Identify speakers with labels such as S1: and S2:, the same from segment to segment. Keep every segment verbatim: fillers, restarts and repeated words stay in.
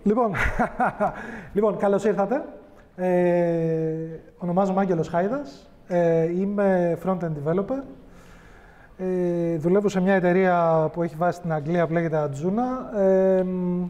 S1: Λοιπόν, λοιπόν καλώς ήρθατε. Ε, ονομάζομαι Angelos Chaidas. Ε, είμαι front-end developer. Ε, δουλεύω σε μια εταιρεία που έχει βάση στην Αγγλία που λέγεται Adzuna. Ε,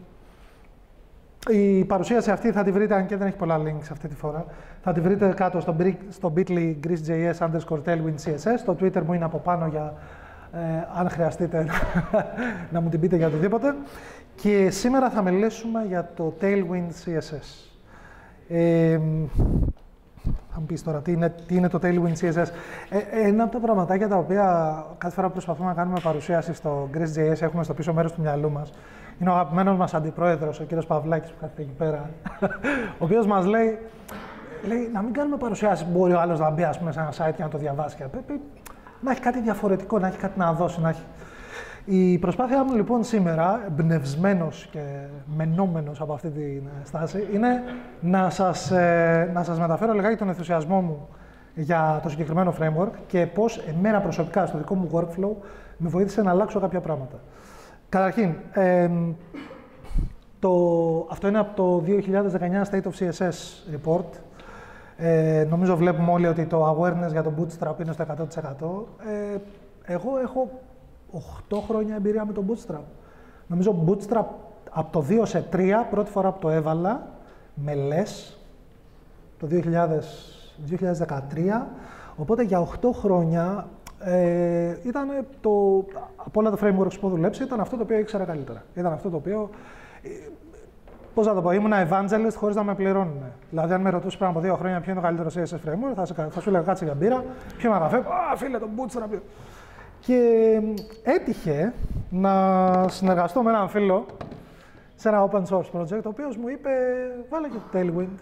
S1: η παρουσίαση αυτή θα τη βρείτε, αν και δεν έχει πολλά links αυτή τη φορά, θα τη βρείτε κάτω στο, στο bit.ly GreeceJS underscore TailwindCSS. Το Twitter μου είναι από πάνω για ε, αν χρειαστείτε να μου την πείτε για οτιδήποτε. Και σήμερα θα μιλήσουμε για το TailwindCSS. Ε, θα μου πεις τώρα τι είναι, τι είναι το TailwindCSS. Ε, ένα από τα πραγματάκια τα οποία κάθε φορά που προσπαθούμε να κάνουμε παρουσίαση στο GreeceJS έχουμε στο πίσω μέρος του μυαλού μας. Είναι ο αγαπημένος μας αντιπρόεδρος, ο κύριος Παυλάκης που κάθεται εκεί πέρα, ο οποίος μας λέει, λέει να μην κάνουμε παρουσιάσεις που μπορεί ο άλλος να μπει ας πούμε, σε ένα site και να το διαβάσει. Πρέπει να έχει κάτι διαφορετικό, να έχει κάτι να δώσει. Να έχει... Η προσπάθειά μου λοιπόν σήμερα, εμπνευσμένος και μενόμενος από αυτή τη στάση, είναι να σας, ε, να σας μεταφέρω λιγάκι τον ενθουσιασμό μου για το συγκεκριμένο framework και πώς εμένα προσωπικά, στο δικό μου workflow, με βοήθησε να αλλάξω κάποια πράγματα. Καταρχήν, ε, το, αυτό είναι από το δύο χιλιάδες δεκαεννιά State of σι ες ες report. Ε, νομίζω βλέπουμε όλοι ότι το awareness για το Bootstrap είναι στο εκατό τοις εκατό. Ε, εγώ έχω οκτώ χρόνια εμπειρία με το Bootstrap. Νομίζω Bootstrap από το δύο σε τρία, πρώτη φορά που το έβαλα, με less, το δύο χιλιάδες δεκατρία. Οπότε για οκτώ χρόνια ε, ήταν το, από όλα τα frameworks που δουλέψει, ήταν αυτό το οποίο ήξερα καλύτερα. Ήταν αυτό το οποίο, ε, πώς να το πω, ήμουν evangelist χωρίς να με πληρώνουν. Δηλαδή, αν με ρωτούσε πριν από δύο χρόνια ποιο είναι το καλύτερο σι ες ες framework, θα, σε, θα σου έλεγα κάτσε για μπύρα, πιω ένα καφέ, α, φίλε, το Bootstrap. Και έτυχε να συνεργαστώ με έναν φίλο σε ένα open source project, ο οποίος μου είπε, βάλε και το Tailwind.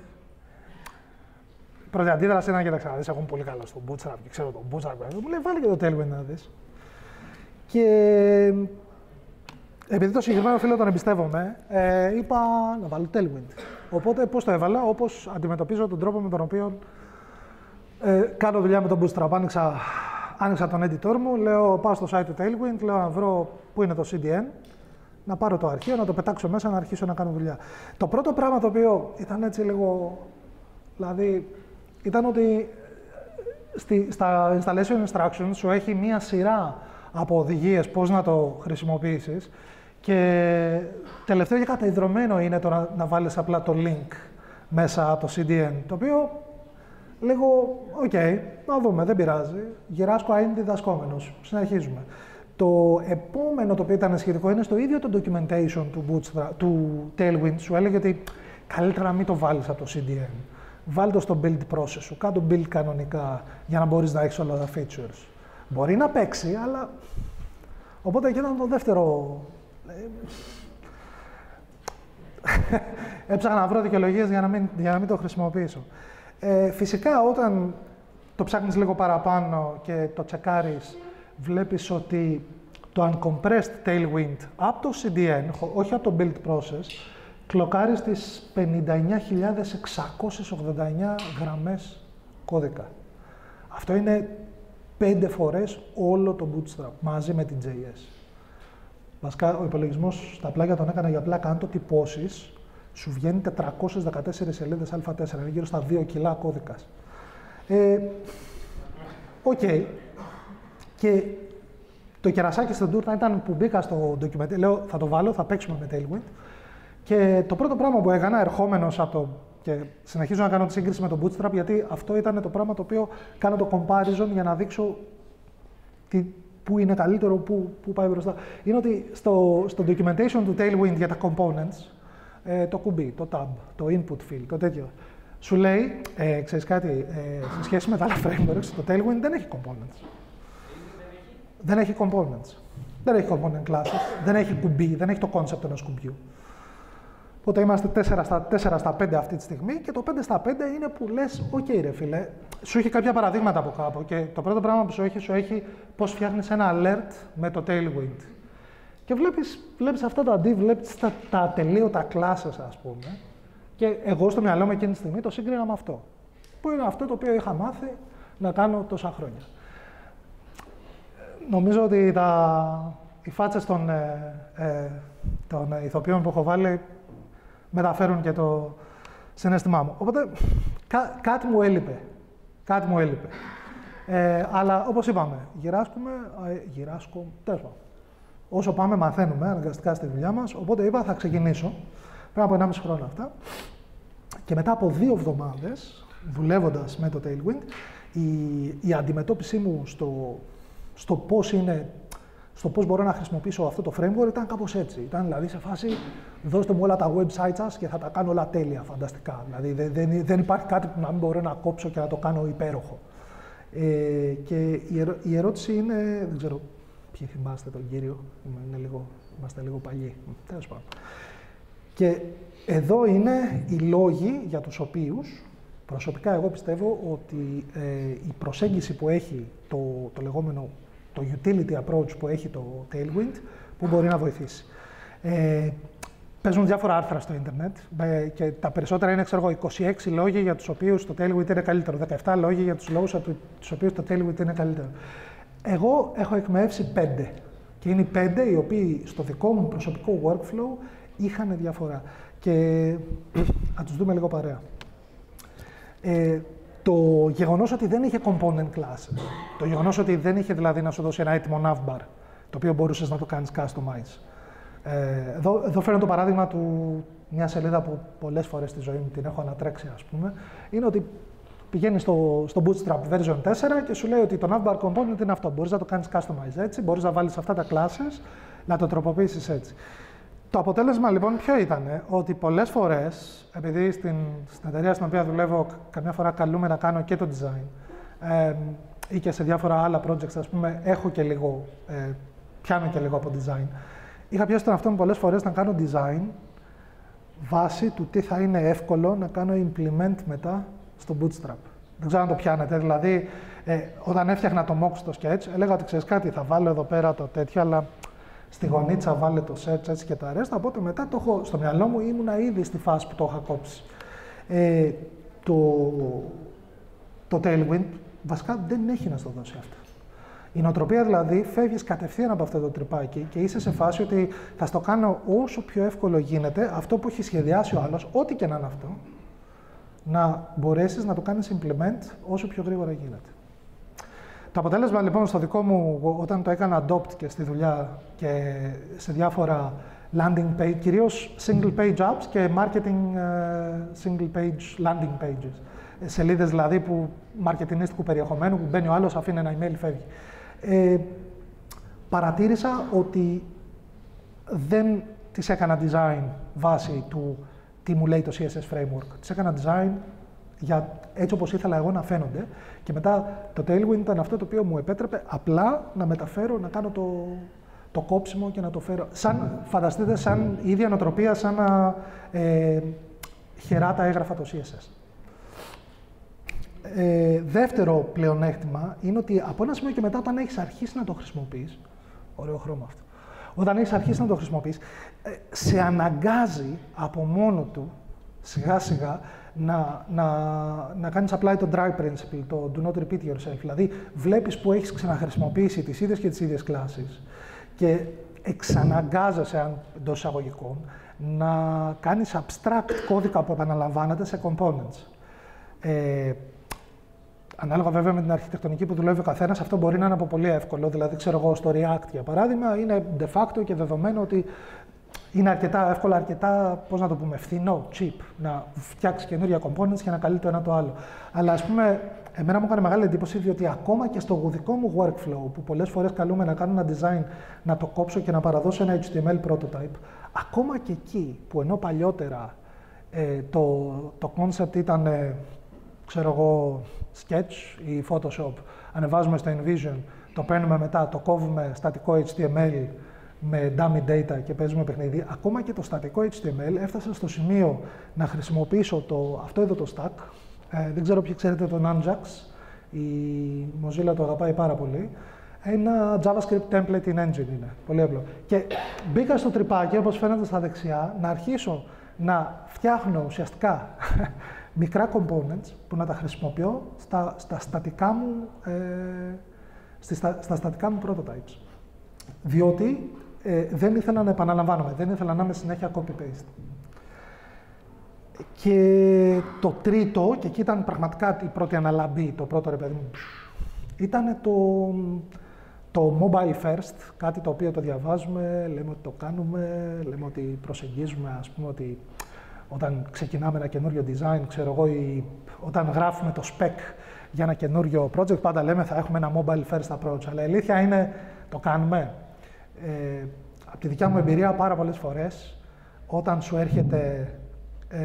S1: Η πρώτη αντίδραση ήταν, κοίταξε να δεις, εγώ είμαι πολύ καλό στο Bootstrap και ξέρω το Bootstrap. Μου λέει, βάλε και το Tailwind να δεις. Και επειδή το συγκεκριμένο φίλο τον εμπιστεύομαι, ε, είπα να βάλω Tailwind. Οπότε πώς το έβαλα, όπως αντιμετωπίζω τον τρόπο με τον οποίο ε, κάνω δουλειά με τον Bootstrap. Άνοιξα, άνοιξα τον editor μου, λέω πάω στο site του Tailwind, λέω να βρω πού είναι το σι ντι εν, να πάρω το αρχείο, να το πετάξω μέσα, να αρχίσω να κάνω δουλειά. Το πρώτο πράγμα το οποίο ήταν έτσι λίγο, δηλαδή, ήταν ότι στη, στα installation instructions σου έχει μία σειρά από οδηγίες πώς να το χρησιμοποιήσεις και τελευταίο και καταϊδρωμένο είναι το να, να βάλεις απλά το link μέσα από το σι ντι εν, το οποίο λίγο, οκ, okay, να δούμε, δεν πειράζει, γυράσκω είναι διδασκόμενος, συνεχίζουμε. Το επόμενο το οποίο ήταν σχετικό είναι στο ίδιο το documentation του, Bootstrap, του Tailwind, σου έλεγε ότι καλύτερα να μην το βάλεις από το σι ντι εν. Βάλ' το στο build process σου, κάτω build κανονικά για να μπορείς να έχεις όλα τα features. Μπορεί να παίξει, αλλά... Οπότε εκεί ήταν το δεύτερο... Έψαχνα να βρω δικαιολογίες για να μην, για να μην το χρησιμοποιήσω. Ε, φυσικά, όταν το ψάχνεις λίγο παραπάνω και το τσεκάρεις, βλέπεις ότι το uncompressed Tailwind από το σι ντι εν, όχι από το build process, κλοκάρει στις πενήντα εννιά χιλιάδες εξακόσιες ογδόντα εννιά γραμμές κώδικα. Αυτό είναι πέντε φορές όλο το Bootstrap, μαζί με την τζέι ες. Βασικά, ο υπολογισμός στα πλάγια τον έκανα για πλάκα. Αν το τυπώσεις, σου βγαίνει τετρακόσιες δεκατέσσερις σελίδες α τέσσερα, είναι γύρω στα δύο κιλά κώδικας. Ε, Οκ. Okay. Και το κερασάκι στην τούρτα ήταν που μπήκα στο document. Λέω, θα το βάλω, θα παίξουμε με Tailwind. Και το πρώτο πράγμα που έκανα, ερχόμενος από το... και συνεχίζω να κάνω τη σύγκριση με το Bootstrap, γιατί αυτό ήταν το πράγμα το οποίο κάνω το comparison για να δείξω τι, πού είναι καλύτερο, πού, πού πάει μπροστά. Είναι ότι στο, στο documentation του Tailwind για τα components, ε, το κουμπί, το tab, το input field, το τέτοιο, σου λέει, ε, ξέρεις κάτι, ε, σε σχέση με τα άλλα frameworks, το Tailwind δεν έχει components. Δεν έχει components. Δεν έχει component classes, δεν έχει κουμπί, δεν έχει το concept ενός κουμπιού. Οπότε είμαστε τέσσερα στα πέντε αυτή τη στιγμή και το πέντε στα πέντε είναι που λες, οκ okay, ρε φίλε, σου έχει κάποια παραδείγματα από κάπου και το πρώτο πράγμα που σου έχει, σου έχει πώς φτιάχνεις ένα alert με το Tailwind. Και βλέπεις, βλέπεις αυτά τα div, βλέπεις τα, τα ατελείωτα classes ας πούμε και εγώ στο μυαλό μου εκείνη τη στιγμή το σύγκρινα με αυτό. Που είναι αυτό το οποίο είχα μάθει να κάνω τόσα χρόνια. Νομίζω ότι τα, οι φάτσες των, ε, ε, των ηθοποιών που έχω βάλει μεταφέρουν και το συναίσθημά μου. Οπότε κά, κάτι μου έλειπε. Κάτι μου έλειπε. Ε, αλλά όπως είπαμε, γυράσκουμε, ε, γυράσκω, τέλος πάντων. Όσο πάμε, μαθαίνουμε αναγκαστικά στη δουλειά μας. Οπότε είπα, θα ξεκινήσω πριν από ενάμιση χρόνο αυτά. Και μετά από δύο εβδομάδες, δουλεύοντας με το Tailwind, η, η αντιμετώπιση μου στο, στο πώς είναι, στο πώς μπορώ να χρησιμοποιήσω αυτό το framework ήταν κάπως έτσι. Ήταν δηλαδή σε φάση, δώστε μου όλα τα websites σας και θα τα κάνω όλα τέλεια, φανταστικά. Δηλαδή δεν, δεν, δεν υπάρχει κάτι που να μην μπορώ να κόψω και να το κάνω υπέροχο. Ε, και η, ερω, η ερώτηση είναι, δεν ξέρω ποιοι θυμάστε τον κύριο, είναι λίγο, είμαστε λίγο παλιοί, τέλος πάντων. Και εδώ είναι οι λόγοι για τους οποίους, προσωπικά εγώ πιστεύω ότι ε, η προσέγγιση που έχει το, το λεγόμενο, το utility approach που έχει το Tailwind, που μπορεί να βοηθήσει. Ε, παίζουν διάφορα άρθρα στο ίντερνετ ε, και τα περισσότερα είναι, ξέρω εγώ, είκοσι έξι λόγοι για τους οποίους το Tailwind είναι καλύτερο, δεκαεπτά λόγοι για τους λόγους για τους οποίους το Tailwind είναι καλύτερο. Εγώ έχω εκμεύσει πέντε και είναι οι πέντε οι οποίοι στο δικό μου προσωπικό workflow είχαν διαφορά. Και θα τους δούμε λίγο παρέα. Ε, το γεγονός ότι δεν είχε component classes, το γεγονός ότι δεν είχε δηλαδή να σου δώσει ένα έτοιμο navbar, το οποίο μπορούσες να το κάνεις customize. Ε, εδώ, εδώ φέρνω το παράδειγμα του μια σελίδα που πολλές φορές στη ζωή μου την έχω ανατρέξει, ας πούμε, είναι ότι πηγαίνεις στο, στο Bootstrap version τέσσερα και σου λέει ότι το navbar component είναι αυτό. Μπορείς να το κάνεις customize έτσι, μπορείς να βάλεις αυτά τα classes, να το τροποποιήσεις έτσι. Το αποτέλεσμα λοιπόν ποιο ήταν, ότι πολλές φορές, επειδή στην, στην εταιρεία στην οποία δουλεύω καμιά φορά καλούμε να κάνω και το design ε, ή και σε διάφορα άλλα projects, ας πούμε, έχω και λίγο, ε, πιάνω και λίγο από design. Είχα πιάσει τον αυτό μου πολλές φορές να κάνω design βάσει του τι θα είναι εύκολο να κάνω implement μετά στο Bootstrap. Δεν ξέρω αν το πιάνετε, δηλαδή ε, όταν έφτιαχνα το mock στο sketch, έλεγα ότι ξέρεις κάτι, θα βάλω εδώ πέρα το τέτοιο, αλλά στη γωνίτσα βάλε το search έτσι και το αρέστα, οπότε μετά το έχω, στο μυαλό μου ήμουνα ήδη στη φάση που το είχα κόψει. Ε, το, το Tailwind βασικά δεν έχει να στο δώσει αυτό. Η νοοτροπία δηλαδή, φεύγεις κατευθείαν από αυτό το τρυπάκι και είσαι σε φάση ότι θα στο κάνω όσο πιο εύκολο γίνεται, αυτό που έχει σχεδιάσει ο άλλος, ό,τι και να είναι αυτό, να μπορέσεις να το κάνεις implement όσο πιο γρήγορα γίνεται. Το αποτέλεσμα λοιπόν στο δικό μου, όταν το έκανα adopt και στη δουλειά και σε διάφορα landing page, κυρίως single page apps και marketing uh, single page landing pages. Σελίδες δηλαδή που μαρκετινίστικου περιεχομένου, που μπαίνει ο άλλος, αφήνει ένα email, φεύγει. Ε, παρατήρησα ότι δεν τις έκανα design βάσει του τι μου λέει το σι ες ες framework. Τις έκανα design για έτσι όπως ήθελα εγώ να φαίνονται και μετά το Tailwind ήταν αυτό το οποίο μου επέτρεπε απλά να μεταφέρω, να κάνω το, το κόψιμο και να το φέρω. Σαν, φανταστείτε, σαν η ίδια νοοτροπία, σαν να ε, χεράτα έγραφα το σι ες ες. Ε, δεύτερο πλεονέκτημα είναι ότι από ένα σημείο και μετά, όταν έχεις αρχίσει να το χρησιμοποιείς, ωραίο χρώμα αυτό, όταν έχεις αρχίσει να το χρησιμοποιείς, ε, σε αναγκάζει από μόνο του, σιγά σιγά, να, να, να κάνεις apply το dry principle, το do not repeat yourself. Δηλαδή, βλέπεις που έχεις ξαναχρησιμοποιήσει τις ίδιες και τις ίδιες κλάσεις και εξαναγκάζεσαι, εντός εισαγωγικών, να κάνεις abstract κώδικα που επαναλαμβάνεται σε components. Ε, Ανάλογα βέβαια με την αρχιτεκτονική που δουλεύει ο καθένας, αυτό μπορεί να είναι από πολύ εύκολο. Δηλαδή, ξέρω εγώ, στο React για παράδειγμα, είναι de facto και δεδομένο ότι είναι αρκετά εύκολο, αρκετά, πώς να το πούμε, φθηνό, cheap, να φτιάξει καινούργια components και να καλεί το ένα το άλλο. Αλλά, ας πούμε, εμένα μου έκανε μεγάλη εντύπωση, διότι ακόμα και στο δικό μου workflow, που πολλές φορές καλούμε να κάνω ένα design, να το κόψω και να παραδώσω ένα έιτς τι εμ ελ prototype, ακόμα και εκεί που ενώ παλιότερα ε, το, το concept ήταν, ε, ξέρω εγώ, Sketch ή Photoshop, ανεβάζουμε στο InVision, το παίρνουμε μετά, το κόβουμε στατικό έιτς τι εμ ελ με dummy data και παίζουμε παιχνίδι. Ακόμα και το στατικό έιτς τι εμ ελ έφτασε στο σημείο να χρησιμοποιήσω το, αυτό εδώ το stack. Ε, δεν ξέρω ποιοι ξέρετε τον Ajax, η Mozilla το αγαπάει πάρα πολύ. Ένα JavaScript template in engine είναι, πολύ απλό. Και μπήκα στο τρυπάκι, όπως φαίνεται στα δεξιά, να αρχίσω να φτιάχνω ουσιαστικά μικρά components που να τα χρησιμοποιώ στα, στα, στατικά, μου, ε, στα, στα στατικά μου prototypes. Διότι ε, δεν ήθελα να επαναλαμβάνομαι, δεν ήθελα να είμαι συνέχεια copy-paste. Και το τρίτο, και εκεί ήταν πραγματικά η πρώτη αναλαμπή, το πρώτο ρε παιδί μου, ήταν το, το mobile first, κάτι το οποίο το διαβάζουμε, λέμε ότι το κάνουμε, λέμε ότι προσεγγίζουμε, ας πούμε, ότι όταν ξεκινάμε ένα καινούριο design, ξέρω εγώ, ή όταν γράφουμε το spec για ένα καινούριο project, πάντα λέμε θα έχουμε ένα mobile first approach, αλλά η αλήθεια είναι, το κάνουμε. Ε, από τη δικιά μου εμπειρία, πάρα πολλές φορές, όταν σου έρχεται Ε,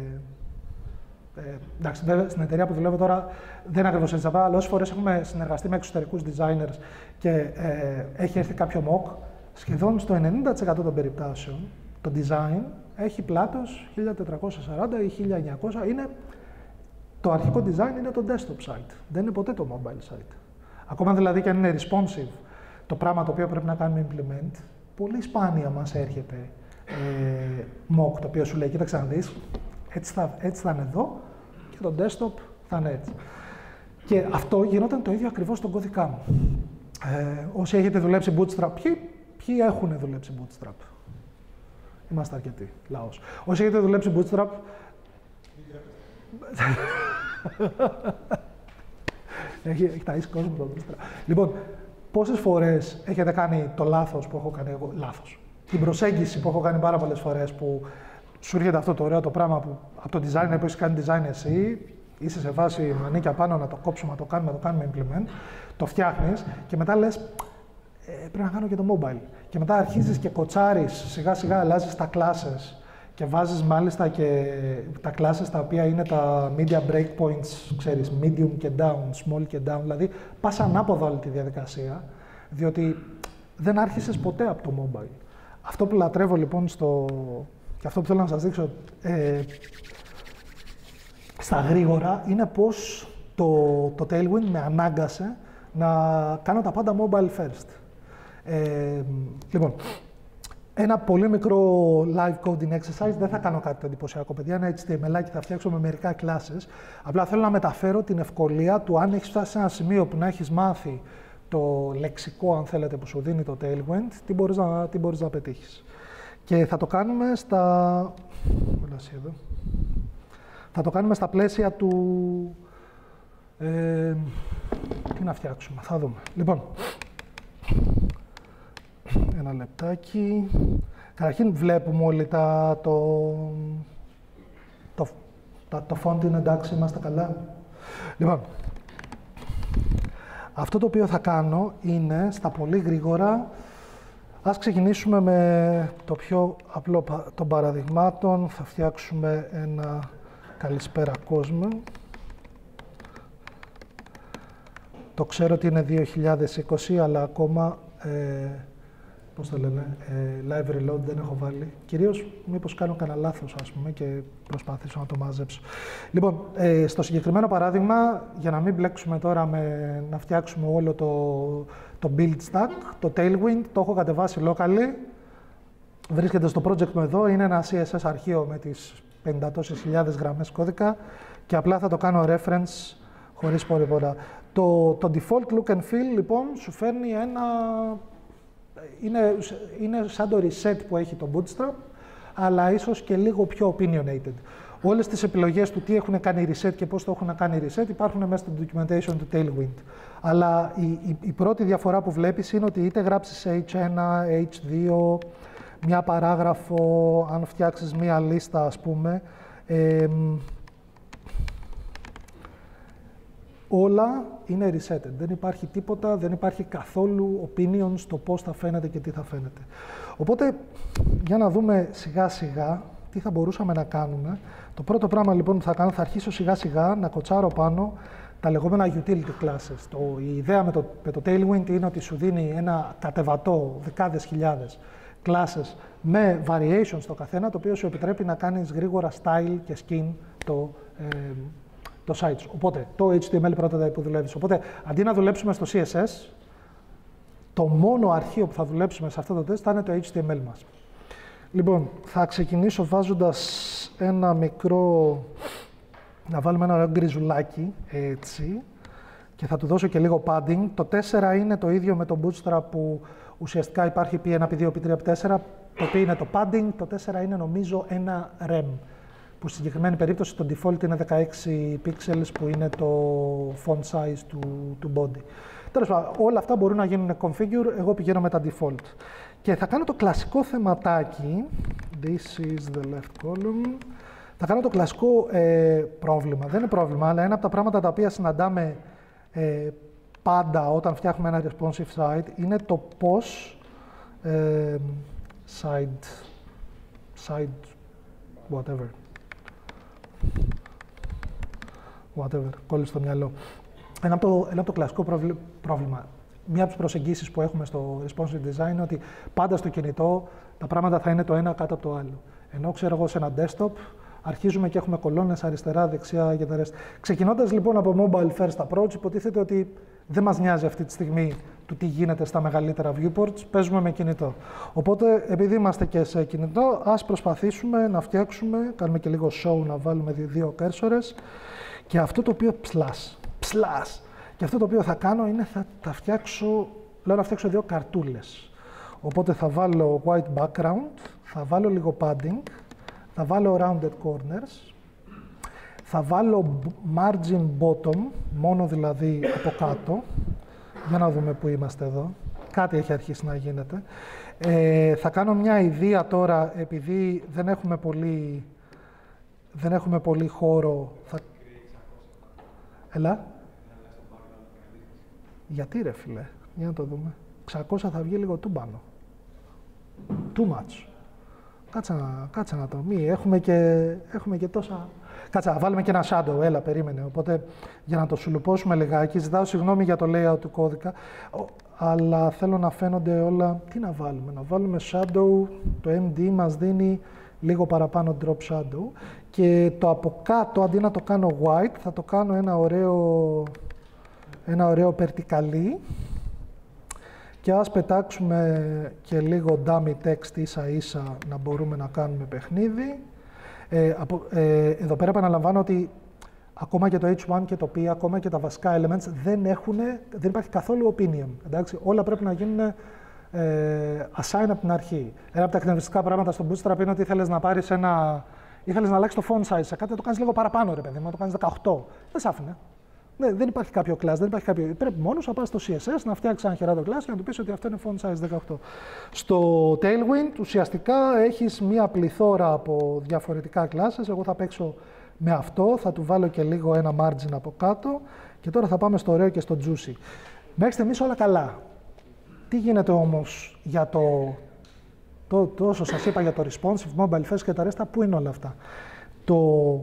S1: ε, εντάξει, βέβαια, στην εταιρεία που δουλεύω τώρα δεν είναι ακριβώς έτσι, αλλά όσες φορές έχουμε συνεργαστεί με εξωτερικούς designers και ε, έχει έρθει κάποιο mock, σχεδόν στο ενενήντα τοις εκατό των περιπτώσεων το design έχει πλάτος χίλια τετρακόσια σαράντα ή χίλια εννιακόσια. Είναι, το αρχικό design είναι το desktop site, δεν είναι ποτέ το mobile site. Ακόμα δηλαδή και αν είναι responsive το πράγμα το οποίο πρέπει να κάνουμε implement, πολύ σπάνια μας έρχεται Ε, mock, το οποίο σου λέει, κοίταξε να δεις, έτσι θα, έτσι θα είναι εδώ και το desktop θα είναι έτσι. Και αυτό γινόταν το ίδιο ακριβώς στον κώδικά μου. Ε, όσοι έχετε δουλέψει Bootstrap, ποιοι, ποιοι έχουν δουλέψει Bootstrap? Είμαστε αρκετοί, λαός. Όσοι έχετε δουλέψει Bootstrap... έχει, έχει ταΐσει κόσμο το Bootstrap. Λοιπόν, πόσες φορές έχετε κάνει το λάθος που έχω κάνει εγώ, λάθος? Την προσέγγιση που έχω κάνει πάρα πολλές φορές, που σου έρχεται αυτό το ωραίο το πράγμα που από το designer που έχεις κάνει design εσύ, είσαι σε βάση μανίκια πάνω να το κόψουμε, να το κάνουμε, να το κάνουμε implement, το φτιάχνεις και μετά λες ε, πρέπει να κάνω και το mobile. Και μετά αρχίζεις και κοτσάρεις, σιγά σιγά αλλάζεις τα classes και βάζεις μάλιστα και τα classes τα οποία είναι τα media breakpoints, ξέρεις, medium και down, small και down, δηλαδή πας ανάποδα όλη τη διαδικασία, διότι δεν άρχισες ποτέ από το mobile. Αυτό που λατρεύω λοιπόν στο... και αυτό που θέλω να σας δείξω ε, στα γρήγορα είναι πως το, το Tailwind με ανάγκασε να κάνω τα πάντα mobile first. Ε, λοιπόν, ένα πολύ μικρό live coding exercise, δεν θα κάνω κάτι το εντυπωσιακό, παιδιά, ένα έιτς τι εμ ελ και θα φτιάξω με μερικά classes. Απλά θέλω να μεταφέρω την ευκολία του αν έχεις φτάσει σε ένα σημείο που να έχεις μάθει το λεξικό, αν θέλετε, που σου δίνει το Tailwind, τι μπορείς να, τι μπορείς να πετύχεις. Και θα το κάνουμε στα... εδώ. Θα το κάνουμε στα πλαίσια του... Ε, τι να φτιάξουμε, θα δούμε. Λοιπόν, ένα λεπτάκι. Καταρχήν βλέπουμε όλοι τα... Το, το, τα, το font είναι εντάξει, είμαστε καλά. Λοιπόν, αυτό το οποίο θα κάνω είναι, στα πολύ γρήγορα, ας ξεκινήσουμε με το πιο απλό των παραδειγμάτων. Θα φτιάξουμε ένα καλησπέρα κόσμο. Το ξέρω ότι είναι δύο χιλιάδες είκοσι, αλλά ακόμα, ε, πώς το λένε, ε, live reload δεν έχω βάλει. Κυρίως, μήπως κάνω κανένα λάθος, ας πούμε, και προσπαθήσω να το μαζέψω. Λοιπόν, ε, στο συγκεκριμένο παράδειγμα, για να μην μπλέξουμε τώρα με να φτιάξουμε όλο το, το build stack, το Tailwind το έχω κατεβάσει locally. Βρίσκεται στο project μου εδώ, είναι ένα σι ες ες αρχείο με τις πενήντα τόσες χιλιάδες γραμμές κώδικα και απλά θα το κάνω reference χωρίς πορευόρα. Το, το default look and feel, λοιπόν, σου φέρνει ένα... Είναι, είναι σαν το reset που έχει το Bootstrap, αλλά ίσως και λίγο πιο opinionated. Όλες τις επιλογές του τι έχουν κάνει reset και πώς το έχουν κάνει reset υπάρχουν μέσα στο documentation του Tailwind. Αλλά η, η, η πρώτη διαφορά που βλέπεις είναι ότι είτε γράψεις έιτς ένα, έιτς δύο, μια παράγραφο, αν φτιάξεις μια λίστα, ας πούμε, ε, όλα είναι resetted. Δεν υπάρχει τίποτα, δεν υπάρχει καθόλου opinion στο πώς θα φαίνεται και τι θα φαίνεται. Οπότε, για να δούμε σιγά σιγά τι θα μπορούσαμε να κάνουμε. Το πρώτο πράγμα λοιπόν που θα κάνω, θα αρχίσω σιγά σιγά να κοτσάρω πάνω τα λεγόμενα utility classes. Το, η ιδέα με το, με το Tailwind είναι ότι σου δίνει ένα κατεβατό δεκάδες χιλιάδες classes με variations στο καθένα, το οποίο σου επιτρέπει να κάνεις γρήγορα style και skin το, ε, το site σου. Οπότε, το έιτς τι εμ ελ πρώτα που δουλεύεις. Οπότε, αντί να δουλέψουμε στο σι ες ες, το μόνο αρχείο που θα δουλέψουμε σε αυτό το τεστ θα είναι το έιτς τι εμ ελ μας. Λοιπόν, θα ξεκινήσω βάζοντας ένα μικρό, να βάλουμε ένα ωραίο γκριζουλάκι, έτσι, και θα του δώσω και λίγο padding. Το τέσσερα είναι το ίδιο με το Bootstrap που ουσιαστικά υπάρχει πι ένα, πι δύο, πι τρία, πι τέσσερα, το οποίο είναι το padding, το τέσσερα είναι νομίζω ένα ρεμ. που στη συγκεκριμένη περίπτωση το default είναι δεκαέξι pixels που είναι το font size του, του body. Τέλος πάντων, όλα αυτά μπορούν να γίνουν configure, εγώ πηγαίνω με τα default. Και θα κάνω το κλασικό θεματάκι, this is the left column, θα κάνω το κλασικό ε, πρόβλημα, δεν είναι πρόβλημα, αλλά ένα από τα πράγματα τα οποία συναντάμε ε, πάντα όταν φτιάχνουμε ένα responsive site είναι το πώς ε, side, side, whatever, whatever, κόλλησε στο μυαλό. Ένα από το, ένα από το κλασικό πρόβλημα, μία από τις προσεγγίσεις που έχουμε στο responsive design είναι ότι πάντα στο κινητό τα πράγματα θα είναι το ένα κάτω από το άλλο. Ενώ ξέρω εγώ σε ένα desktop αρχίζουμε και έχουμε κολόνες αριστερά, δεξιά για τα rest. Ξεκινώντας λοιπόν από mobile first approach, υποτίθεται ότι δεν μας νοιάζει αυτή τη στιγμή του τι γίνεται στα μεγαλύτερα viewports, παίζουμε με κινητό. Οπότε, επειδή είμαστε και σε κινητό, ας προσπαθήσουμε να φτιάξουμε, κάνουμε και λίγο show, να βάλουμε δύο κέρσορες και αυτό το οποίο ψλάς, ψλάς. Και αυτό το οποίο θα κάνω είναι θα, θα φτιάξω, λέω να φτιάξω δύο καρτούλες. Οπότε θα βάλω white background, θα βάλω λίγο padding, θα βάλω rounded corners, θα βάλω margin bottom, μόνο δηλαδή από κάτω. Για να δούμε πού είμαστε εδώ. Κάτι έχει αρχίσει να γίνεται. Ε, θα κάνω μια ιδέα τώρα, επειδή δεν έχουμε πολύ, δεν έχουμε πολύ χώρο. Θα... Έλα. Γιατί ρε φίλε, για να το δούμε. εξακόσια θα βγει λίγο τούμπανο. Too much. Κάτσε να, κάτσε να το μη, έχουμε και, έχουμε και τόσα... Κάτσε να βάλουμε και ένα shadow, έλα, περίμενε. Οπότε, για να το σουλουπώσουμε λιγάκι, ζητάω συγγνώμη για το layout του κώδικα, αλλά θέλω να φαίνονται όλα... Τι να βάλουμε, να βάλουμε shadow, το εμ ντι μας δίνει λίγο παραπάνω drop shadow και το από κάτω, αντί να το κάνω white, θα το κάνω ένα ωραίο, ένα ωραίο περτικαλί. Και ας πετάξουμε και λίγο dummy text ίσα ίσα να μπορούμε να κάνουμε παιχνίδι. Ε, από, ε, εδώ πέρα επαναλαμβάνω ότι ακόμα και το έιτς ουάν και το P, ακόμα και τα βασικά elements δεν, έχουν, δεν υπάρχει καθόλου opinion. Εντάξει? Όλα πρέπει να γίνουν ε, assign από την αρχή. Ένα από τα εκνευριστικά πράγματα στο Bootstrap είναι ότι ήθελες να πάρεις ένα... ήθελες να αλλάξεις το font size σε κάτι, να το κάνεις λίγο παραπάνω, ρε παιδί μου, να το κάνεις δεκαοκτώ. Δεν σ' άφηνε. Ναι, δεν υπάρχει κάποιο class, δεν υπάρχει κάποιο... Πρέπει μόνος να πας στο σι ες ες, να φτιάξεις ένα χεράτο class και να του πεις ότι αυτό είναι font size δεκαοκτώ. Στο Tailwind ουσιαστικά έχεις μία πληθώρα από διαφορετικά classes. Εγώ θα παίξω με αυτό, θα του βάλω και λίγο ένα margin από κάτω και τώρα θα πάμε στο ωραίο και στο juicy. Μέχρι στιγμής όλα καλά. Τι γίνεται όμως για το... το, το όσο σας είπα για το responsive, mobile first και τα rest, πού είναι όλα αυτά. Το...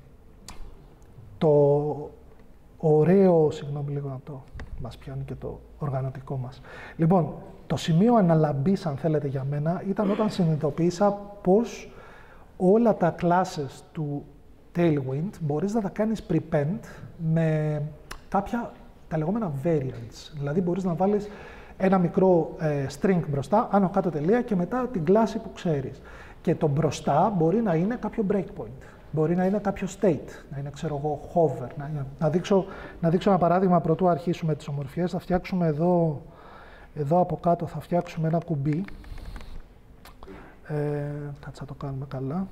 S1: το ωραίο, συγγνώμη λίγο να το μας πιάνει και το οργανωτικό μας. Λοιπόν, το σημείο αναλαμπής, αν θέλετε για μένα, ήταν όταν συνειδητοποίησα πως όλα τα classes του Tailwind μπορείς να τα κάνεις prepend με κάποια, τα λεγόμενα variants. Δηλαδή μπορείς να βάλεις ένα μικρό ε, string μπροστά, άνω κάτω τελεία και μετά την κλάση που ξέρεις. Και το μπροστά μπορεί να είναι κάποιο breakpoint. Μπορεί να είναι κάποιο state, να είναι, ξέρω εγώ, hover. Να, να, δείξω, να δείξω ένα παράδειγμα πρωτού αρχίσουμε τις ομορφιές. Θα φτιάξουμε εδώ, εδώ από κάτω, θα φτιάξουμε ένα κουμπί. Ε, κάτσε να το κάνουμε καλά.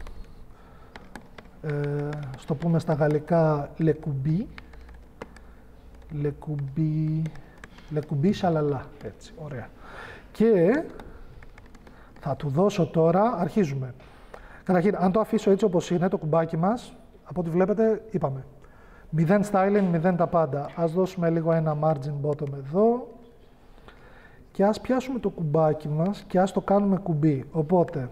S1: Ε, στο πούμε στα γαλλικά λεκουμπί. Λεκουμπί, λεκουμπί σαλαλά. Έτσι, ωραία. Και θα του δώσω τώρα, αρχίζουμε. Καταρχήν, αν το αφήσω έτσι όπως είναι, το κουμπάκι μας, από ό,τι βλέπετε, είπαμε, μηδέν styling, μηδέν τα πάντα. Ας δώσουμε λίγο ένα margin bottom εδώ και ας πιάσουμε το κουμπάκι μας και ας το κάνουμε κουμπί. Οπότε,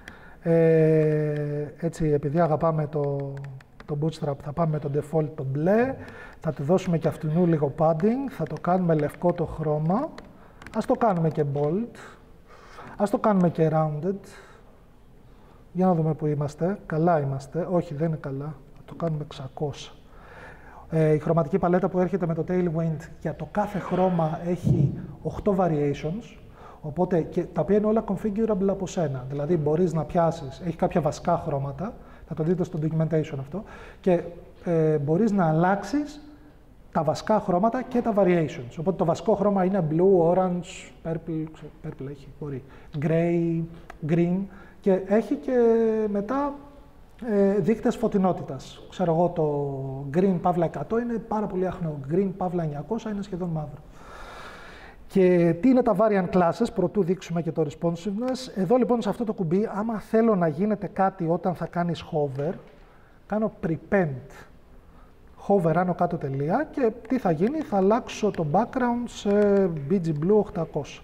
S1: ε, έτσι, επειδή αγαπάμε το, το Bootstrap, θα πάμε με το default το μπλε, θα του δώσουμε και αυτού λίγο padding, θα το κάνουμε λευκό το χρώμα, ας το κάνουμε και bold, ας το κάνουμε και rounded. Για να δούμε που είμαστε. Καλά είμαστε. Όχι, δεν είναι καλά. Θα το κάνουμε εξακόσια. Ε, η χρωματική παλέτα που έρχεται με το Tailwind για το κάθε χρώμα έχει οκτώ variations, οπότε, και, τα οποία είναι όλα configurable από σένα. Δηλαδή μπορείς να πιάσεις, έχει κάποια βασικά χρώματα, θα το δείτε στο documentation αυτό, και ε, μπορείς να αλλάξεις τα βασικά χρώματα και τα variations. Οπότε το βασικό χρώμα είναι blue, orange, purple, purple έχει, μπορεί, grey, green, και έχει και μετά ε, δείκτες φωτεινότητας. Ξέρω εγώ, το green παύλα εκατό είναι πάρα πολύ αχνό. Green παύλα εννιακόσια είναι σχεδόν μαύρο. Και τι είναι τα variant classes, πρωτού δείξουμε και το responsiveness. Εδώ λοιπόν σε αυτό το κουμπί, άμα θέλω να γίνεται κάτι όταν θα κάνεις hover, κάνω prepend hover άνω κάτω τελεία και τι θα γίνει, θα αλλάξω το background σε μπι τζι Blue οκτακόσια.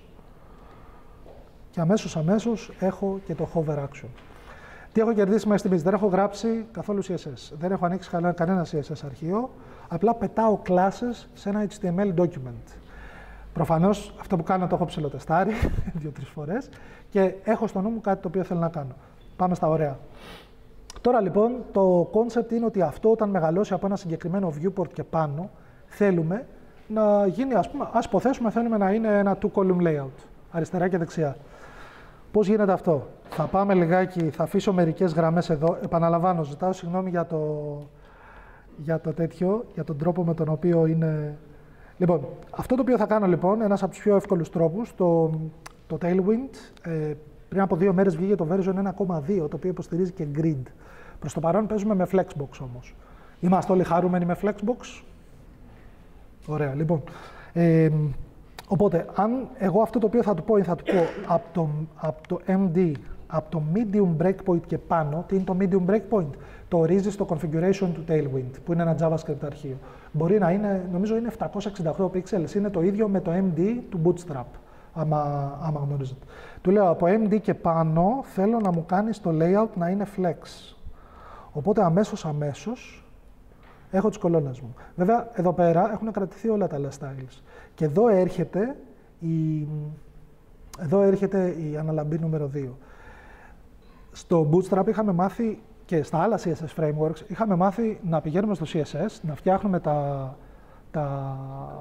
S1: Και αμέσως αμέσως έχω και το hover action. Τι έχω κερδίσει μέχρι στιγμής, δεν έχω γράψει καθόλου σι ες ες, δεν έχω ανοίξει κανένα σι ες ες αρχείο, απλά πετάω classes σε ένα έιτς τι εμ ελ document. Προφανώς αυτό που κάνω το έχω ψιλοτεστάρει δύο-τρεις φορές και έχω στο νου μου κάτι το οποίο θέλω να κάνω. Πάμε στα ωραία. Τώρα λοιπόν το concept είναι ότι αυτό όταν μεγαλώσει από ένα συγκεκριμένο viewport και πάνω θέλουμε να γίνει, ας πούμε, ας υποθέσουμε θέλουμε να είναι ένα two-column layout, αριστερά και δεξιά. Πώς γίνεται αυτό? Θα πάμε λιγάκι, θα αφήσω μερικές γραμμές εδώ. Επαναλαμβάνω, ζητάω συγγνώμη για το, για το τέτοιο, για τον τρόπο με τον οποίο είναι... Λοιπόν, αυτό το οποίο θα κάνω λοιπόν, ένας από τους πιο εύκολους τρόπους, το, το Tailwind, ε, πριν από δύο μέρες βγήκε το version ένα κόμμα δύο, το οποίο υποστηρίζει και grid. Προς το παρόν παίζουμε με Flexbox όμως. Είμαστε όλοι χαρούμενοι με Flexbox. Ωραία, λοιπόν. Ε, οπότε, αν εγώ αυτό το οποίο θα του πω, θα του πω από το, από το εμ ντι, από το medium breakpoint και πάνω, τι είναι το medium breakpoint? Το ορίζει στο configuration του Tailwind, που είναι ένα JavaScript αρχείο. Μπορεί να είναι, νομίζω είναι επτακόσια εξήντα οκτώ pixels, είναι το ίδιο με το εμ ντι του Bootstrap, άμα, άμα γνωρίζετε. Του λέω από εμ ντι και πάνω θέλω να μου κάνεις το layout να είναι flex. Οπότε αμέσως αμέσως έχω τις κολόνες μου. Βέβαια, εδώ πέρα έχουν κρατηθεί όλα τα άλλα styles. Και εδώ έρχεται η, εδώ έρχεται η αναλαμπή νούμερο δύο. Στο Bootstrap είχαμε μάθει και στα άλλα σι ες ες frameworks είχαμε μάθει να πηγαίνουμε στο σι ες ες, να φτιάχνουμε τα... τα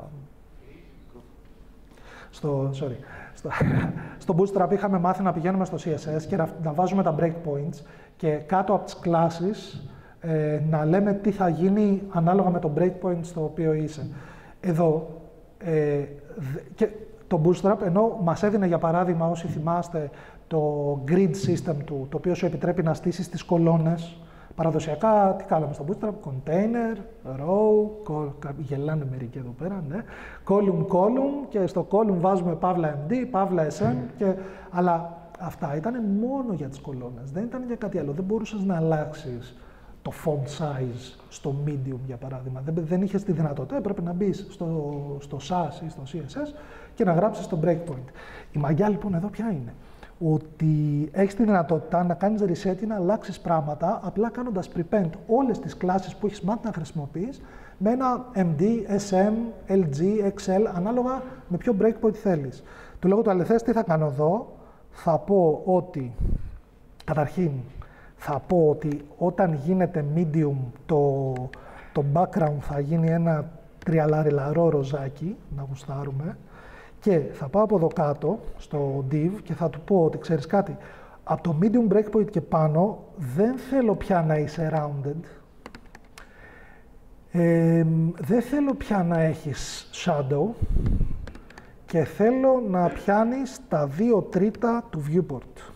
S1: στο, sorry, στο, στο Bootstrap είχαμε μάθει να πηγαίνουμε στο σι ες ες και να, να βάζουμε τα breakpoints και κάτω από τις classes ε, να λέμε τι θα γίνει ανάλογα με το breakpoint στο οποίο είσαι. Εδώ, ε, και το Bootstrap, ενώ μας έδινε για παράδειγμα, όσοι θυμάστε, το grid system του, το οποίο σου επιτρέπει να στήσεις τις κολόνες. Παραδοσιακά, τι κάναμε στο Bootstrap, container, row, col, γελάνε μερικοί εδώ πέρα, ναι, column, column, και στο column βάζουμε παύλα εμ ντι, παύλα ες εμ, και, αλλά αυτά ήταν μόνο για τις κολόνες, δεν ήταν για κάτι άλλο. Δεν μπορούσες να αλλάξεις το font size στο medium, για παράδειγμα. Δεν, δεν είχες τη δυνατότητα, έπρεπε να μπεις στο, στο σας ή στο σι ες ες και να γράψεις το breakpoint. Η μαγιά λοιπόν εδώ ποια είναι? Ότι έχεις τη δυνατότητα να κάνεις reset ή να αλλάξεις πράγματα απλά κάνοντας prepend όλες τις κλάσεις που έχεις μάθει να χρησιμοποιείς με ένα εμ ντι, ες εμ, ελ τζι, εξ ελ, ανάλογα με ποιο breakpoint θέλεις. Του λόγου του αληθές, τι θα κάνω εδώ? Θα πω ότι, καταρχήν, θα πω ότι όταν γίνεται medium το, το background θα γίνει ένα τριαλάρι-λαρό ροζάκι, να γουστάρουμε. Και θα πάω από εδώ κάτω, στο div, και θα του πω ότι, ξέρεις κάτι, από το medium breakpoint και πάνω δεν θέλω πια να είσαι rounded, ε, δεν θέλω πια να έχεις shadow και θέλω να πιάνεις τα δύο τρίτα του viewport.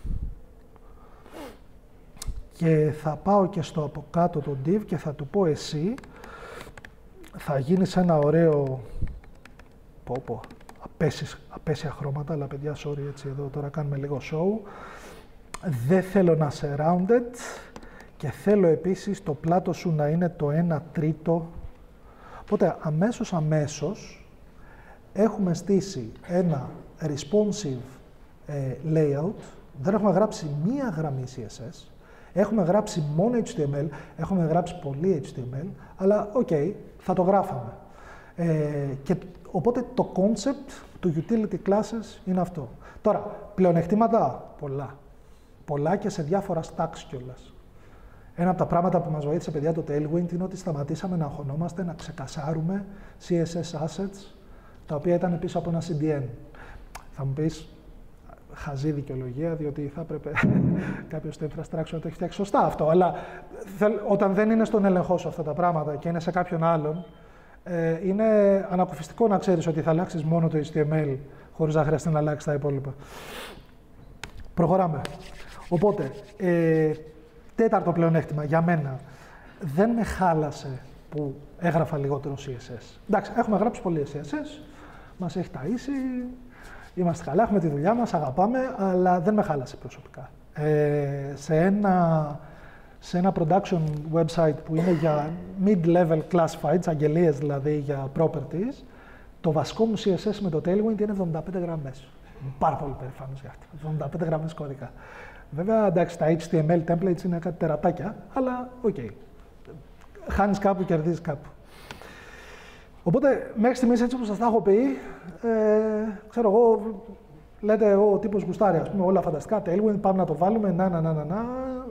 S1: Και θα πάω και στο από κάτω το div και θα του πω εσύ, θα γίνεις ένα ωραίο, πω πω, Απέσεις, απέσια χρώματα, αλλά παιδιά, sorry, έτσι εδώ τώρα κάνουμε λίγο show. Δεν θέλω να είσαι rounded και θέλω επίσης το πλάτο σου να είναι το ένα τρίτο. Οπότε αμέσως αμέσως έχουμε στήσει ένα responsive ε, layout. Δεν έχουμε γράψει μία γραμμή σι ες ες. Έχουμε γράψει μόνο έιτς τι εμ ελ, έχουμε γράψει πολύ έιτς τι εμ ελ, αλλά οκ, okay, θα το γράφαμε. Ε, και οπότε το concept του utility classes είναι αυτό. Τώρα, πλεονεκτήματα, πολλά. Πολλά και σε διάφορα stacks κιόλας. Ένα από τα πράγματα που μας βοήθησε, παιδιά, το Tailwind είναι ότι σταματήσαμε να αγχωνόμαστε να ξεκασάρουμε σι ες ες assets, τα οποία ήταν πίσω από ένα σι ντι εν. Θα μου πεις, χαζή δικαιολογία, διότι θα έπρεπε κάποιος το infrastructure να το έχει φτιάξει σωστά αυτό, αλλά όταν δεν είναι στον έλεγχό σου αυτά τα πράγματα και είναι σε κάποιον άλλον, Ε, είναι ανακουφιστικό να ξέρεις ότι θα αλλάξεις μόνο το έιτς τι εμ ελ χωρίς να χρειαστεί να αλλάξεις τα υπόλοιπα. Προχωράμε. Οπότε, ε, τέταρτο πλεονέκτημα για μένα. Δεν με χάλασε που έγραφα λιγότερο σι ες ες. Εντάξει, έχουμε γράψει πολύ σι ες ες, μας έχει ταΐσει, είμαστε καλά, έχουμε τη δουλειά μας, αγαπάμε, αλλά δεν με χάλασε προσωπικά. Ε, σε, ένα, σε ένα production website που είναι για mid-level classifieds, αγγελίες δηλαδή για properties, το βασικό μου σι ες ες με το Tailwind είναι εβδομήντα πέντε γραμμές. Πάρα πολύ περήφανος για αυτό. εβδομήντα πέντε γραμμές κώδικα. Βέβαια, εντάξει, τα έιτς τι εμ ελ templates είναι κάτι τερατάκια, αλλά οκ. Okay. Χάνεις κάπου, κερδίζεις κάπου. Οπότε, μέχρι στιγμής, έτσι όπως σας τα έχω πει, ε, ξέρω εγώ, λέτε ο τύπος γουστάρει, ας πούμε, όλα φανταστικά, Tailwind, πάμε να το βάλουμε, να, να, να, να, να.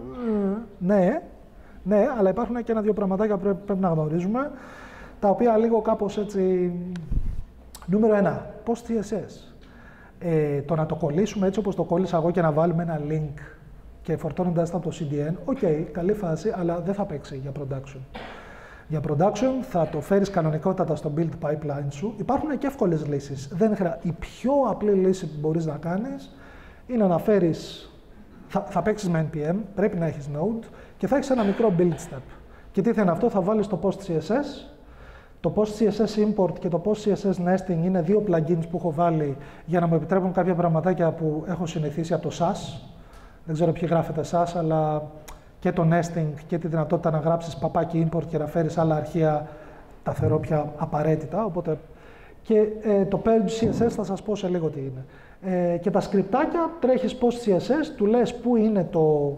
S1: Ναι, ναι, αλλά υπάρχουν και ένα-δύο πραγματάκια που πρέπει, πρέπει να γνωρίζουμε, τα οποία λίγο κάπως έτσι. Νούμερο ένα, post σι ες ες. Ε, το να το κολλήσουμε έτσι όπως το κόλλησα εγώ και να βάλουμε ένα link και φορτώνοντας τα από το σι ντι εν, οκ, okay, καλή φάση, αλλά δεν θα παίξει για production. Για production θα το φέρεις κανονικότατα στο build pipeline σου. Υπάρχουν και εύκολες λύσεις. Δεν χρεια... Η πιο απλή λύση που μπορείς να κάνεις είναι να φέρεις, θα, θα παίξεις με εν πι εμ, πρέπει να έχεις node και θα έχεις ένα μικρό build step. Και τι θα είναι αυτό, θα βάλεις το post σι ες ες. Το post σι ες ες import και το post σι ες ες nesting είναι δύο plugins που έχω βάλει για να μου επιτρέπουν κάποια πραγματάκια που έχω συνηθίσει από το σι έι ες. Δεν ξέρω ποιοι γράφετε σι έι ες, αλλά και το nesting και τη δυνατότητα να γράψεις παπάκι import και να φέρεις άλλα αρχεία τα θεωρώ πια απαραίτητα. Οπότε... Και ε, το purge σι ες ες θα σας πω σε λίγο τι είναι. Ε, και τα σκριπτάκια τρέχεις post σι ες ες, του λες πού είναι το,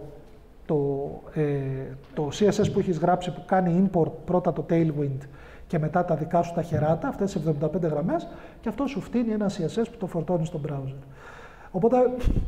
S1: το, ε, το σι ες ες που έχεις γράψει που κάνει import πρώτα το Tailwind και μετά τα δικά σου τα χεράτα, αυτές τις εβδομήντα πέντε γραμμές, και αυτό σου φτύνει ένα σι ες ες που το φορτώνει στο browser. Οπότε,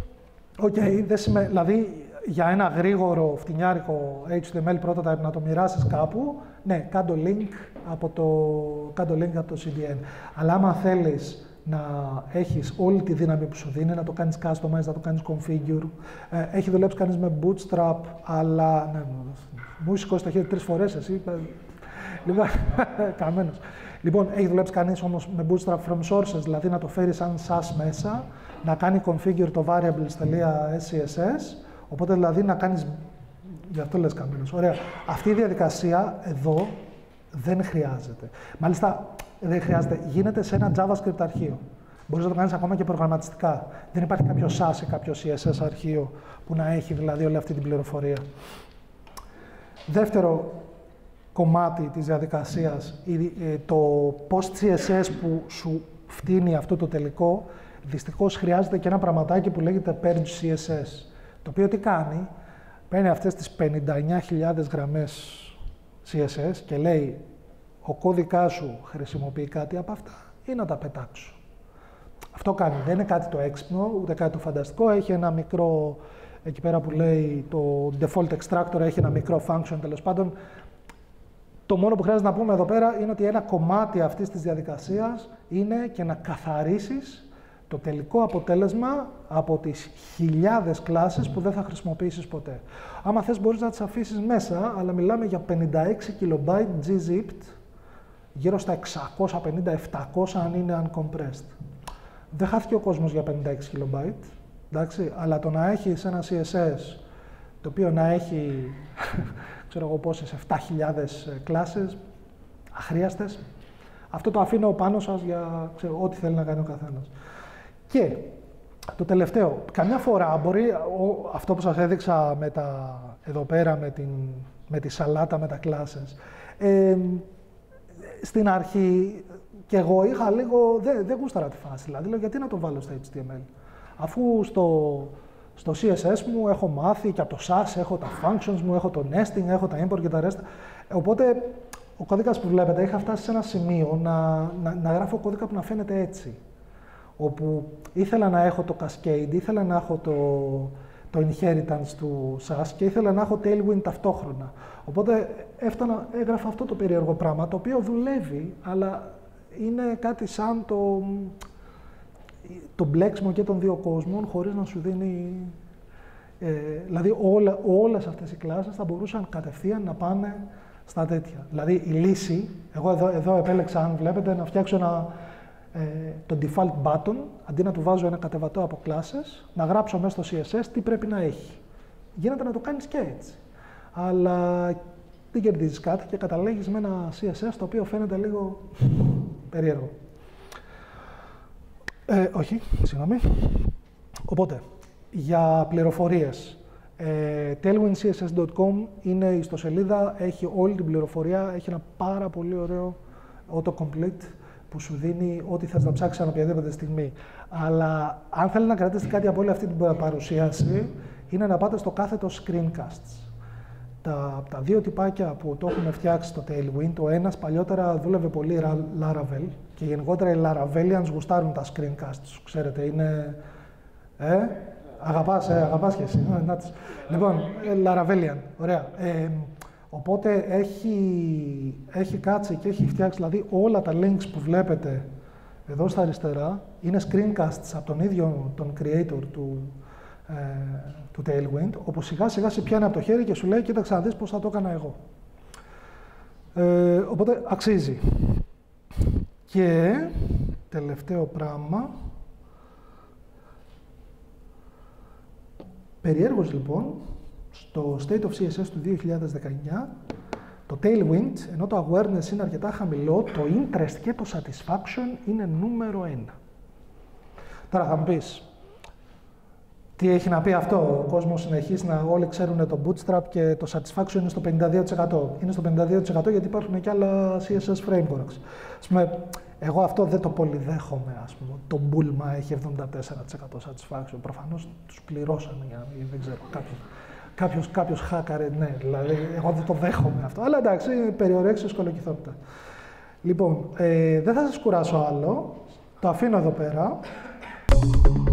S1: οκ, okay, δηλαδή για ένα γρήγορο φτηνιάρικο έιτς τι εμ ελ prototype να το μοιράσεις κάπου, ναι, κάντο link από το, κάντο link από το σι ντι εν. Αλλά άμα θέλεις να έχεις όλη τη δύναμη που σου δίνει, να το κάνεις customize, να το κάνεις configure, ε, έχει δουλέψει κανείς με bootstrap, αλλά, ναι, μου έχει σηκώσει το χέρι τρεις φορές εσύ, λοιπόν, καμένος. Λοιπόν, έχει δουλέψει κανείς όμως με bootstrap from sources, δηλαδή να το φέρει σαν σας μέσα, να κάνει configure το variables.scss, οπότε δηλαδή να κάνεις, γι' αυτό λες καμένος. Ωραία. Αυτή η διαδικασία εδώ δεν χρειάζεται. Μάλιστα, δεν χρειάζεται. Γίνεται σε ένα JavaScript αρχείο. Μπορείς να το κάνεις ακόμα και προγραμματιστικά. Δεν υπάρχει κάποιο σας ή κάποιο σι ες ες αρχείο που να έχει δηλαδή όλη αυτή την πληροφορία. Δεύτερο κομμάτι της διαδικασίας, το post σι ες ες που σου φτύνει αυτό το τελικό, δυστυχώς χρειάζεται και ένα πραγματάκι που λέγεται purge σι ες ες, το οποίο τι κάνει, παίρνει αυτές τις πενήντα εννιά χιλιάδες γραμμές σι ες ες και λέει ο κώδικάς σου χρησιμοποιεί κάτι από αυτά ή να τα πετάξω. Αυτό κάνει, δεν είναι κάτι το έξυπνο, ούτε κάτι το φανταστικό, έχει ένα μικρό, εκεί πέρα που λέει το default extractor, έχει ένα μικρό function, τέλος πάντων. Το μόνο που χρειάζεται να πούμε εδώ πέρα είναι ότι ένα κομμάτι αυτής της διαδικασίας είναι και να καθαρίσεις το τελικό αποτέλεσμα από τις χιλιάδες κλάσεις που δεν θα χρησιμοποιήσεις ποτέ. Άμα θες μπορείς να τις αφήσεις μέσα, αλλά μιλάμε για πενήντα έξι κιλομπάιτ gzipped, γύρω στα εξακόσια πενήντα με επτακόσια αν είναι uncompressed. Δεν χάθηκε ο κόσμος για πενήντα έξι κιλομπάιτ, εντάξει, αλλά το να έχεις ένα σι ες ες το οποίο να έχει, ξέρω εγώ πόσες, επτά χιλιάδες κλάσεις αχρίαστες, αυτό το αφήνω πάνω σας για ξέρω, ό,τι θέλει να κάνει ο καθένας. Και το τελευταίο, καμιά φορά μπορεί ο, αυτό που σας έδειξα με τα, εδώ πέρα με, την, με τη σαλάτα, με τα classes, ε, στην αρχή και εγώ είχα λίγο, δεν δε γούσταρα τη φάση, δηλαδή λέω γιατί να το βάλω στο έιτς τι εμ ελ, αφού στο, στο σι ες ες μου έχω μάθει και από το σας έχω τα functions μου, έχω το nesting, έχω τα import και τα rest, οπότε ο κώδικας που βλέπετε είχα φτάσει σε ένα σημείο να, να, να γράφω κώδικα που να φαίνεται έτσι, όπου ήθελα να έχω το cascade, ήθελα να έχω το, το inheritance του σας και ήθελα να έχω tailwind ταυτόχρονα. Οπότε έφτανα, έγραφα αυτό το περίεργο πράγμα, το οποίο δουλεύει, αλλά είναι κάτι σαν το, το μπλέξιμο και των δύο κόσμων, χωρίς να σου δίνει... Ε, δηλαδή όλα, όλες αυτές οι κλάσεις θα μπορούσαν κατευθείαν να πάνε στα τέτοια. Δηλαδή η λύση, εγώ εδώ, εδώ επέλεξα, αν βλέπετε, να φτιάξω ένα, ε, το default button, αντί να του βάζω ένα κατεβατό από κλάσεις, να γράψω μέσα στο σι ες ες τι πρέπει να έχει. Γίνεται να το κάνεις και έτσι. αλλά δεν κερδίζεις κάτι και καταλήγεις με ένα σι ες ες το οποίο φαίνεται λίγο περίεργο. Ε, όχι, συγγνώμη. Οπότε, για πληροφορίες, ε, tailwind c s s dot com είναι η ιστοσελίδα, έχει όλη την πληροφορία, έχει ένα πάρα πολύ ωραίο autocomplete που σου δίνει ό,τι θες να ψάξεις ανά οποιαδήποτε στιγμή. Αλλά αν θέλετε να κρατήσετε κάτι από όλη αυτή την παρουσίαση, είναι να πάτε στο κάθετο screencasts. Τα, τα δύο τυπάκια που το έχουν φτιάξει στο Tailwind, ο ένας παλιότερα δούλευε πολύ Laravel και γενικότερα οι Laravelians γουστάρουν τα screencasts, ξέρετε, είναι... Ε, αγαπάς, ε, αγαπάς και εσύ. Ε, λοιπόν, Laravelian, ωραία. Ε, οπότε έχει, έχει κάτσει και έχει φτιάξει, δηλαδή όλα τα links που βλέπετε εδώ στα αριστερά είναι screencasts από τον ίδιο τον creator του, ε, του Tailwind, όπου σιγά σιγά σε πιάνει από το χέρι και σου λέει κοίταξε να δεις πώς θα το έκανα εγώ. Ε, οπότε αξίζει. Και τελευταίο πράγμα, περιέργως λοιπόν, στο State of σι ες ες του δύο χιλιάδες δεκαεννιά, το Tailwind, ενώ το awareness είναι αρκετά χαμηλό, το interest και το satisfaction είναι νούμερο ένα. Τώρα θα μου πεις, τι έχει να πει αυτό, ο κόσμος συνεχίζει να όλοι ξέρουν το bootstrap και το satisfaction είναι στο πενήντα δύο τοις εκατό. Είναι στο πενήντα δύο τοις εκατό γιατί υπάρχουν και άλλα σι ες ες frameworks. Ας πούμε, εγώ αυτό δεν το πολύ δέχομαι, ας πούμε. Το Bulma έχει εβδομήντα τέσσερα τοις εκατό satisfaction. Προφανώς τους πληρώσανε για να δεν ξέρω, κάποιος, κάποιος, κάποιος hacker, ναι, δηλαδή εγώ δεν το δέχομαι αυτό. Αλλά εντάξει, περιορέξεις σκολοκυθότητα. Λοιπόν, ε, δεν θα σας κουράσω άλλο. Το αφήνω εδώ πέρα.